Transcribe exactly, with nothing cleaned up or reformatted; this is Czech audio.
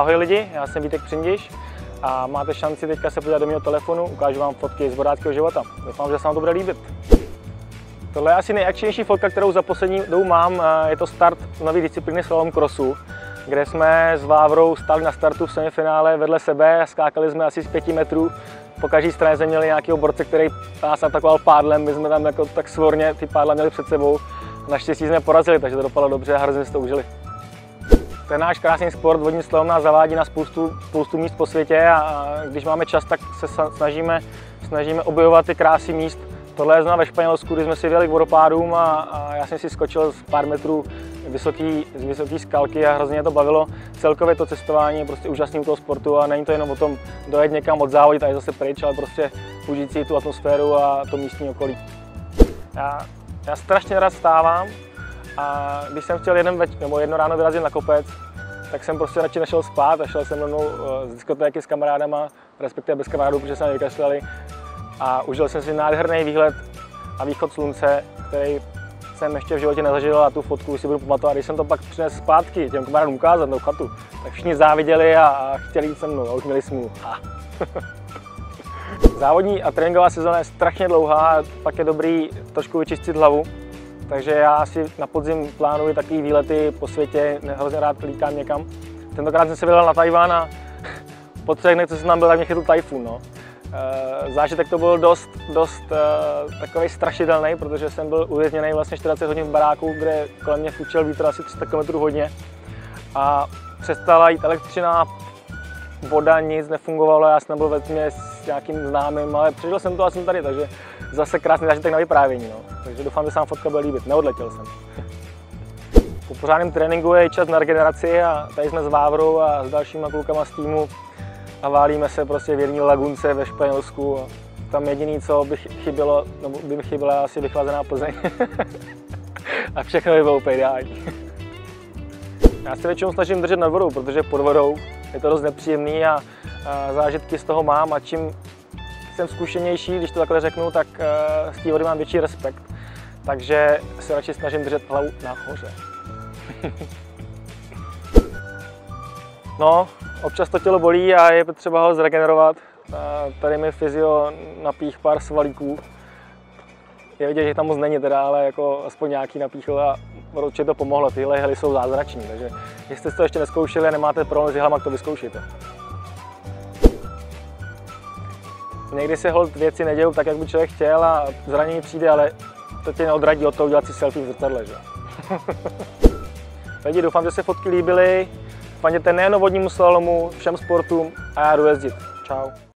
Ahoj lidi, já jsem Vítek Přindiš a máte šanci teďka se podívat do mého telefonu, ukážu vám fotky z vodáckého života. Doufám, že se vám to bude líbit. Tohle je asi nejakčnější fotka, kterou za poslední dobu mám. Je to start nové disciplíny slalom crossu, kde jsme s Vávrou stáli na startu v semifinále vedle sebe, skákali jsme asi z pěti metrů. Po každé straně jsme měli nějakého borce, který nás atakoval pádlem, my jsme tam jako tak svorně ty pádla měli před sebou. Naštěstí jsme porazili, takže to dopadlo dobře a hrozně si to užili. Ten náš krásný sport, vodní slalom, nás zavádí na spoustu, spoustu míst po světě a když máme čas, tak se snažíme, snažíme objevovat ty krásy míst. Tohle je zrovna ve Španělsku, kdy jsme si vyjeli k vodopádům a, a já jsem si skočil z pár metrů vysoký, z vysoké skalky a hrozně mě to bavilo. Celkově to cestování je prostě úžasný u toho sportu a není to jenom o tom dojet někam, odzávodit a je zase pryč, ale prostě užít si tu atmosféru a to místní okolí. Já, já strašně rád stávám a když jsem chtěl jeden več, nebo jedno ráno vyrazit na kopec, tak jsem prostě radši nešel spát a šel jsem rovnou z diskotéky s kamarádama, respektive bez kamarádů, protože se vykašlali. A užil jsem si nádherný výhled a východ slunce, který jsem ještě v životě nezažil a tu fotku si budu pamatovat. Když jsem to pak přinesl zpátky těm kamarádům ukázat na chatu, tak všichni záviděli a, a chtěli jít se mnou a už měli smůlu. Závodní a tréninková sezóna je strašně dlouhá, pak je dobrý trošku vyčistit hlavu. Takže já si na podzim plánuji takové výlety po světě, hrozně rád klíkám někam. Tentokrát jsem se vydal na Tajván a po třech dnech, co jsem tam byl, tak mě chytl tajfun. No. Zážitek to byl dost, dost takový strašidelný, protože jsem byl uvězněný vlastně čtyřicet hodin v baráku, kde kolem mě fučel vítr asi tři sta kilometrů hodně. A přestala jít elektřina, voda, nic nefungovalo, já jsem byl ve tmě s nějakým známým, ale přežil jsem to a jsem tady, takže zase krásný zážitek na vyprávění. No. Takže doufám, že se vám fotka bude líbit, neodletěl jsem. Po pořádném tréninku je čas na regeneraci a tady jsme s Vávrou a s dalšíma klukama z týmu a válíme se prostě v jedné lagunce ve Španělsku. A tam jediné, co by chybělo, nebo by mi chyběla asi vychlazená Plzeň. A všechno by bylo úplně ideální. Já se většinou snažím držet nad vodou, protože pod vodou je to dost nepříjemný a, a zážitky z toho mám a čím jsem zkušenější, když to takhle řeknu, tak uh, z té vody mám větší respekt. Takže se radši snažím držet hlavu nahoře. No, občas to tělo bolí a je potřeba ho zregenerovat. Tady mi fyzio napích pár svalíků. Je vidět, že tam moc není teda, ale jako aspoň nějaký napíchl a určitě to pomohlo. Tyhle jehly jsou zázrační, takže jestli jste to ještě neskoušeli a nemáte problém s jehlama, tak to vyzkoušejte. Někdy se holt věci nedějou tak, jak by člověk chtěl a zranění přijde, ale to tě neodradí od toho udělat si selfie v zrcadle, že? Lidi, doufám, že se fotky líbily. Fandíte nejen vodnímu slalomu, všem sportům a já jdu jezdit. Čau.